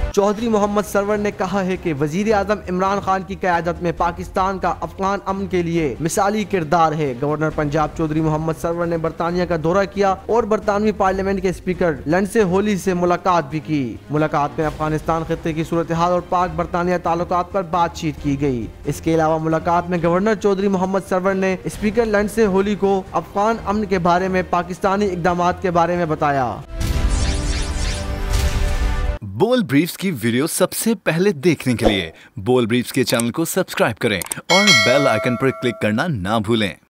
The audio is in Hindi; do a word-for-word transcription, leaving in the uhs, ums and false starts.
चौधरी मोहम्मद सरवर ने कहा है कि वजीर आजम इमरान खान की क़यादत में पाकिस्तान का अफगान अमन के लिए मिसाली किरदार है। गवर्नर पंजाब चौधरी मोहम्मद सरवर ने बरतानिया का दौरा किया और बरतानवी पार्लियामेंट के स्पीकर लंडसे होली से मुलाकात भी की। मुलाकात में अफगानिस्तान खित्ते की सूरत हाल और पाक बरतानिया ताल्लुकात पर बातचीत की गई। इसके अलावा मुलाकात में गवर्नर चौधरी मोहम्मद सरवर ने स्पीकर लंडसे होली को अफगान अमन के बारे में पाकिस्तानी इक़दाम के बारे में बताया। बोल ब्रीफ्स की वीडियो सबसे पहले देखने के लिए बोल ब्रीफ्स के चैनल को सब्सक्राइब करें और बेल आइकन पर क्लिक करना ना भूलें।